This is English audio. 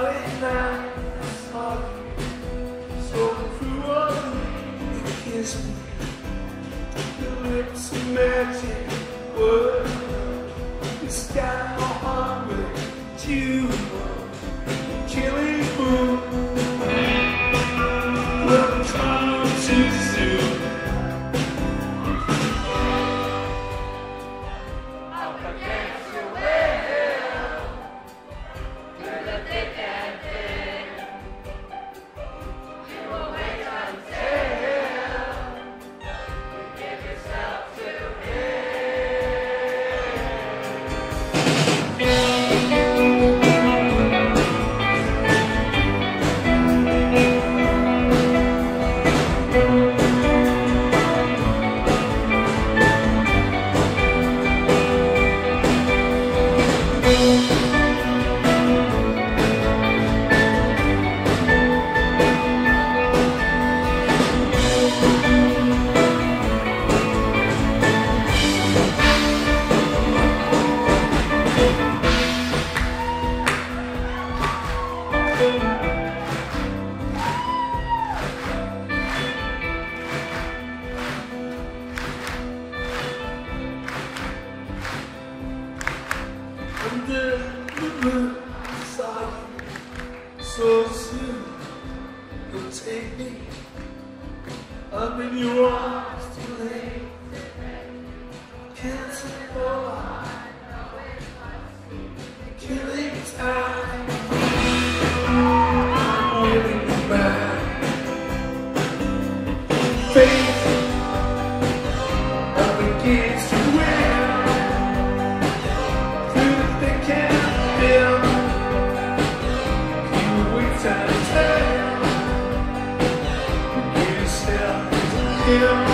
Starry nights, so cruel. You kiss me, your lips are magic words. The sky all hungry, you killing moon. Well, come too soon. Up against your will, through the thick and thin. You will wait until you give yourself to Under the moon, saw you so soon. You'll take me up in your arms too late. Can't say more. Killing time. I'm holding you back. Faith up against your will. Yeah.